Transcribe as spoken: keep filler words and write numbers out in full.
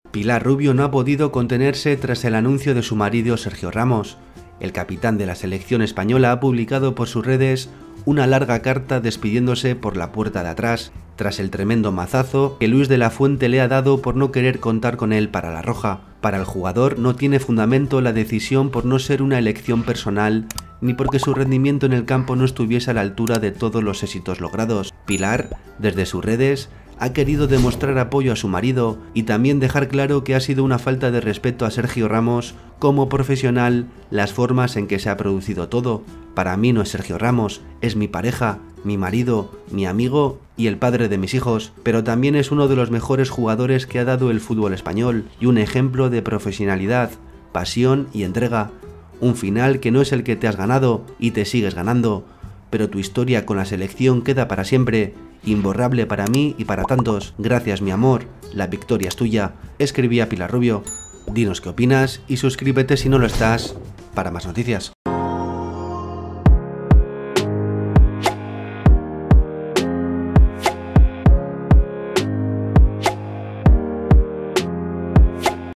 Pilar Rubio no ha podido contenerse tras el anuncio de su marido Sergio Ramos. El capitán de la selección española ha publicado por sus redes una larga carta despidiéndose por la puerta de atrás, tras el tremendo mazazo que Luis de la Fuente le ha dado por no querer contar con él para la Roja. Para el jugador no tiene fundamento la decisión por no ser una elección personal, ni porque su rendimiento en el campo no estuviese a la altura de todos los éxitos logrados. Pilar, desde sus redes, ha querido demostrar apoyo a su marido y también dejar claro que ha sido una falta de respeto a Sergio Ramos como profesional las formas en que se ha producido todo. Para mí no es Sergio Ramos, es mi pareja, mi marido, mi amigo y el padre de mis hijos, pero también es uno de los mejores jugadores que ha dado el fútbol español y un ejemplo de profesionalidad, pasión y entrega. Un final que no es el que te has ganado y te sigues ganando, pero tu historia con la selección queda para siempre, imborrable para mí y para tantos. Gracias, mi amor, la victoria es tuya, escribía Pilar Rubio. Dinos qué opinas y suscríbete si no lo estás para más noticias.